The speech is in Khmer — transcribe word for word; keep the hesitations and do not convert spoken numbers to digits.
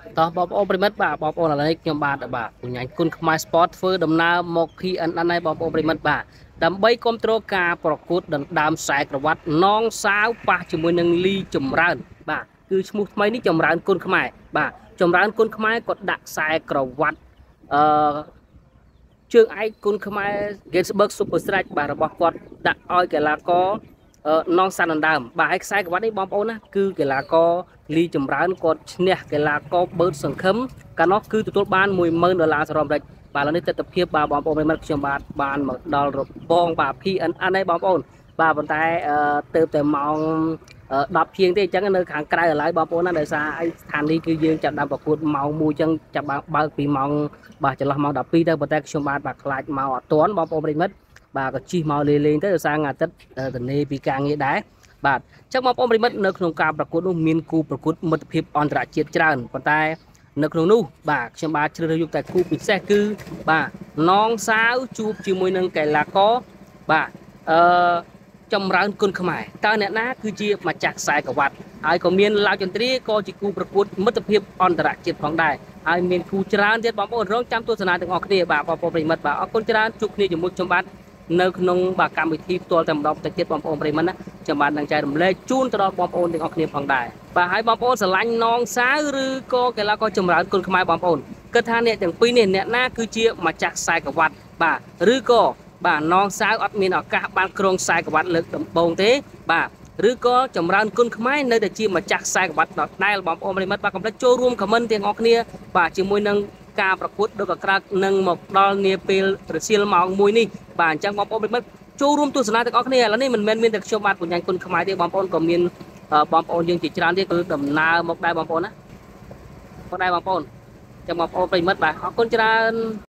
តោះបងប្អូនប្រិមិត្តបាទបងប្អូនឥឡូវនេះខ្ញុំបាទបាទពញ្ញាញគុណខ្មែរ Sport ធ្វើដំណើរមក ភី អិន អិន ហើយបងប្អូនប្រិមិត្តបាទដើម្បីគ្រប់គ្រងការប្រកួតដណ្ដើមខ្សែក្រវ៉ាត់នងសាវប៉ះជាមួយនឹងលីចម្រើនបាទគឺឈ្មោះថ្មីនេះចម្រើនគុណខ្មែរបាទចម្រើនគុណខ្មែរគាត់ដាក់ខ្សែក្រវ៉ាត់អឺជើងឯកគុណខ្មែរ Gainsbourg Super Stretch បាទរបស់គាត់ដាក់ឲ្យកីឡាករនងសានដណ្ដើមបាទហើយខ្សែក្រវ៉ាត់នេះបងប្អូនណាគឺកីឡាករលីចម្រើនគាត់ឈ្នះកីឡាករបឺតសង្ឃឹមកាលនោះគឺទទួលបានមួយម៉ឺនដុល្លារសហរដ្ឋអាមេរិកបាទឥឡូវនេះទិដ្ឋភាពបាទបងប្អូនប្រិមត្តខ្ញុំបាទបានមកដល់របងបាទ ភី អិន អិន ហើយបងប្អូនបាទប៉ុន្តែទៅតែម៉ោងដប់ជាងទេអញ្ចឹងនៅខាងក្រៅឥឡូវបងប្អូនណាដោយសារស្ថានីយ៍គឺយើងចាប់ដើមប្រកួតម៉ោងមួយអញ្ចឹងចាប់បើកពីម៉ោងបាទចន្លោះម៉ោងដប់ពីរទៅប៉ុន្តែខ្ញុំបាទបាទខ្លាចមកអត់ទាន់បងប្អូនប្រិមត្តបាទក៏ជិះមកលេងលេងទៅដោយសារថ្ងៃអាទិត្យទនេពីការងារដែរបាទអញ្ចឹងបងប្អូនប្រិមិត្តនៅក្នុងការប្រកួតនោះមានគូប្រកួតមិត្តភាពអន្តរជាតិច្រើនប៉ុន្តែនៅក្នុងនោះបាទខ្ញុំបាទជ្រើសរើសយកតែគូពិសេសគឺបាទនងសាវជួបជាមួយនឹងកីឡាករបាទអឺចម្រើនគុណខ្មែរតើអ្នកណាគឺជាម្ចាស់ខ្សែក្រវ៉ាត់ហើយក៏មានឡាវចន្ទ្រាក៏ជាគូប្រកួតមិត្តភាពអន្តរជាតិផងដែរហើយមានគូច្រើនទៀតបងប្អូនរងចាំទស្សនាទាំងអស់គ្នាបាទបងប្អូនប្រិមិត្តបាទអរគុណច្រើនជួបគ្នាជាមួយខ្ញុំបាទនៅក្នុងបាទកម្មវិធីផ្ទាល់តែម្ដងបន្តិចទៀតបងប្អូនប្រិមត្តណាខ្ញុំបាទនឹងចែករំលែកជូនទៅដល់បងប្អូនទាំងអស់គ្នាផងដែរបាទហើយបងប្អូនស្រឡាញ់នងសាវឬក៏កីឡាករចម្រើនគុណខ្មែរបងប្អូនគិតថាអ្នកទាំងពីរនេះអ្នកណាគឺជាម្ចាស់ខ្សែក្រវ៉ាត់បាទឬក៏បាទនងសាវអត់មានឱកាសបានក្រុងខ្សែក្រវ៉ាត់លើកដំបូងទេបាទឬក៏ចម្រើនគុណខ្មែរនៅតែជាម្ចាស់ខ្សែក្រវ៉ាត់ដដែលបងប្អូនប្រិមត្តបាទកុំភ្លេចចូលរួមខមមិនទាំងអស់គ្នាបាទជាមួយនឹងការប្រកួតដូចកក្រើកនឹងមកដល់នាពេលរសៀលម៉ោងមួយនេះបាទអញ្ចឹងបងប្អូនប្រិមិត្តចូលរួមទស្សនាទាំងអស់គ្នាឥឡូវនេះមិនមែនមានតែខ្ញុំបាទពញ្ញាញគុណខ្មែរទេបងប្អូនក៏មានបងប្អូនយើងជាច្រើនទៀតគឺដំណើរមកដែរបងប្អូនណាមកដែរបងប្អូនអញ្ចឹងបងប្អូនប្រិមិត្តបាទអរគុណច្រើន